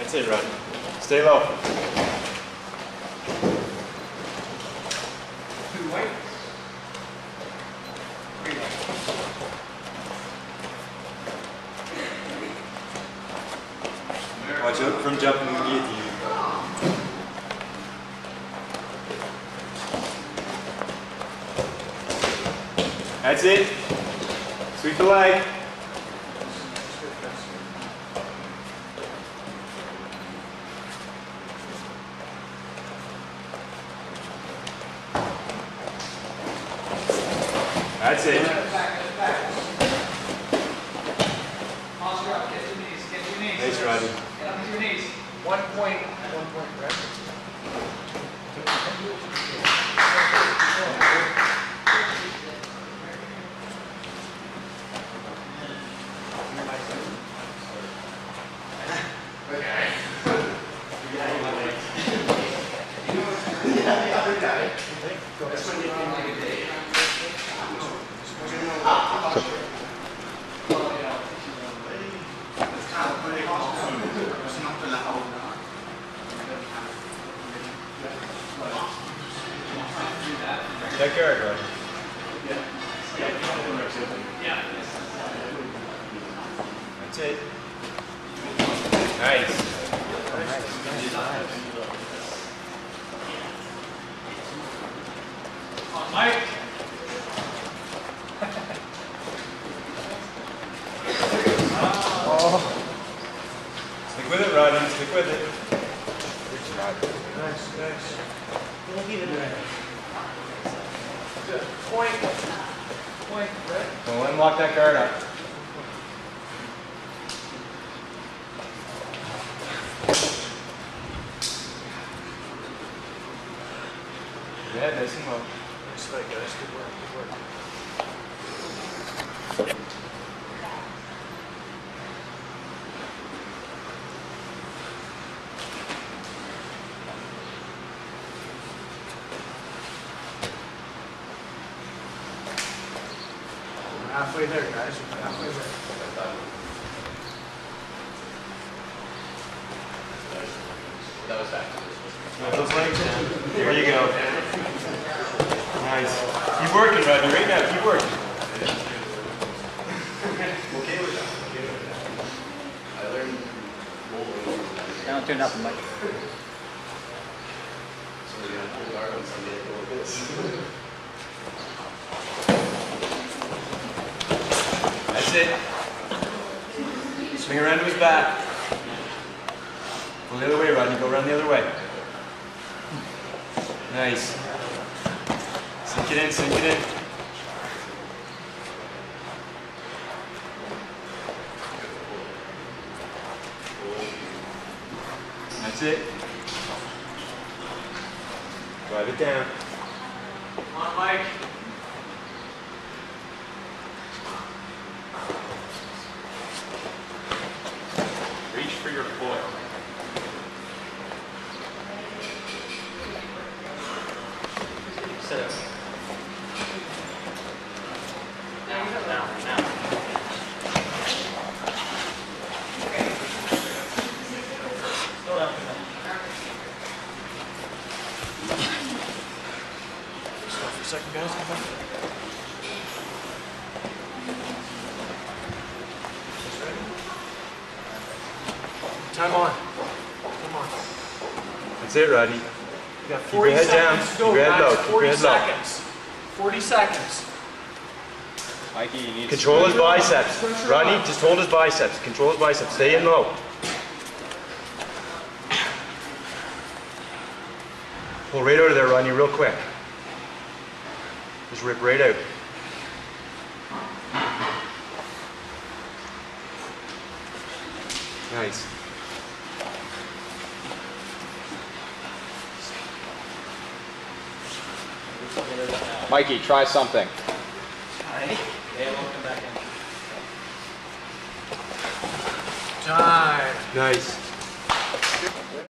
That's it, Rod. Stay low. White. Watch out from jumping when you get to you. That's it. Sweep the leg. That's it. Nice, Roddy. Get on your knees. 1 point, right? That guard, Roddy. That's it. Nice. Mike. Stick with it, Roddy. Stick with it. Nice. Good. Point, right? Don't let him lock that guard up. Yeah, nice and low. Nice fight, guys. Good work. Halfway there, guys. Halfway there. That was back. Those legs down. There you go. Nice. Keep working, Rodney. Right now, keep working. Okay with that. I learned rolling. Don't do nothing, Mike. So we're going to pull guard on Sunday and go like this. That's it. Swing around to his back. Go the other way, Rodney. Go around the other way. Nice. Sink it in, sink it in. That's it. Drive it down. Come on, Mike. Reach for your foot. Sit up. Now. Slow down. Stop for a second, guys. Come on. Time on. Come on. That's it, Roddy. You got Keep 40 your head down. seconds to Keep go, your head guys. low. Keep your 40 head low. seconds. 40 seconds. Mikey, you need Control his biceps. Rodney, just hold his biceps. Control his biceps. Stay in low. Pull right out of there, Rodney, real quick. Just rip right out. Nice. Mikey, try something. Time. Nice.